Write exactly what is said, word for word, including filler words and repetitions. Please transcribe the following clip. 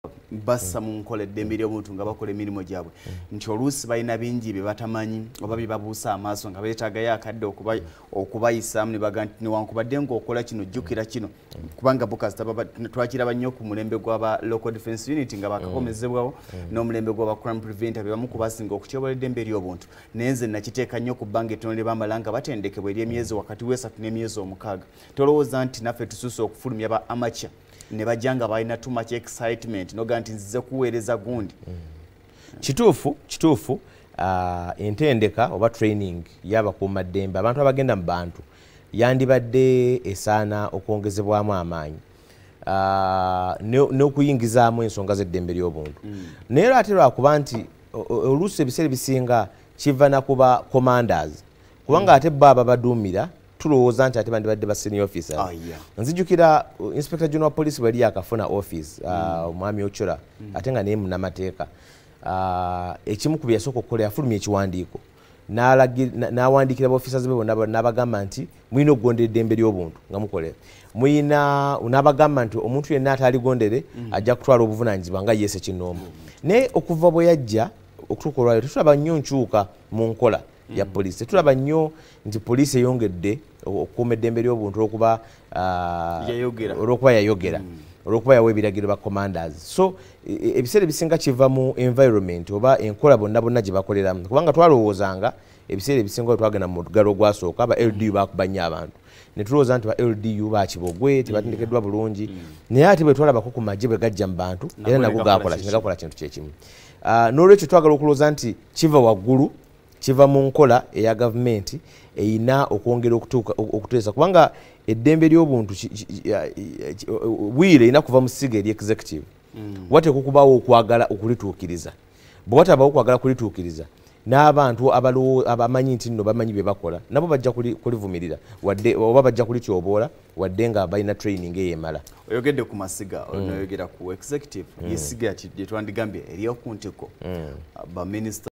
bassa mu nkola eddembe ly'omuntu nga bakola emirimu gyabwe nti oluusi balina bingi bye batamanyi oba bye babuusa amaaso nga beetaagayo akadde okubayisaamu ne baga nti newankubadde ng'okola kino jjukira kino kubanga bukasita twakiraba nnyo ku mulembe gw'aba local defence unit nga bakakomezebwawo n'omulembe gw'aba crime preventer be bamu ku basinga okutyobola eddembe ly'obuntu naye nze nakiteeka nnyo ku bbanga ettono lye bamala nga batendekebwa ery'emyezi wakati w'esatu n'emyezi omukaaga tolowooza nti naffe tususse okufulumya ba amateur ne bajanga balina too much excitement noga nti nzize kuweereza gundi kituufu kituufu entendeka oba training y'abakuuma ddembe abantu abagenda mu bantu yandibadde esaana okwongezebwamu amaanyi n'okuyingizaamu ensonga z'eddembe ly'obuntu naye ate lwakuba nti oluusi ebiseera ebisinga kiva nakuba commanders kubanga ate bo Abadduumira tulowooza nti ate bandibadde ba senior officers nzijukira inspector general of police bwe yali yakafuna office omwami Ochola ate nga naye munnamateeka ekimu ku bye yasooka okukola yafulumya ekiwandiiko n'awandiikira ba officers be bonna n'abagamba nti mulina okugondera eddembe ly'obuntu nga mukolera mulina n'abagamba nti omuntu yenna ataaligondere ajja kutwala obuvunaanyizibwa nga yeese kinnoomu naye okuva bwe yajja okutuuka olwaliro tetulaba nnyo nkyuka mu nkola ya poliisi tetulaba nnyo nti poliisi eyongedde okukuuma eddembe ly'obuntu olwokuba olwokuba yayogera olwokuba yawa ebiragiro ba commanders so ebiseera ebisinga kiva mu environment oba enkola bonna bonna gye bakoleramu kubanga twalowoozanga ebiseera ebisinga bwe twagenda mu mugalo ogwasooka aba L D U bakuba nnyo abantu ne tulowooza nti ba L D U bakibogwe tebatendekeddwa bulungi naye ate bwe twalabako ku magye bwe gajja mu bantu era nago gakola kintu kyekimu n'olwekyo twagala okulowooza nti kiva waggulu kiva mu nkola eya gavumenti eyina okwongera okuteesa kubanga eddembe ly'obuntu bwire erina kuva mu ssiga eri executive wate kukubawo okwagala okulituukiriza bwe watabawo okwagala kulituukiriza n'abantu abamanyi nti nno bamanyi bye bakola nabo bajja kulivumirira oba bajja kulityoboola wadde nga balina training eyemala oyogedde ku masiga onoyogera ku executive yesiga gye twandigambye eryokuntiko baminisita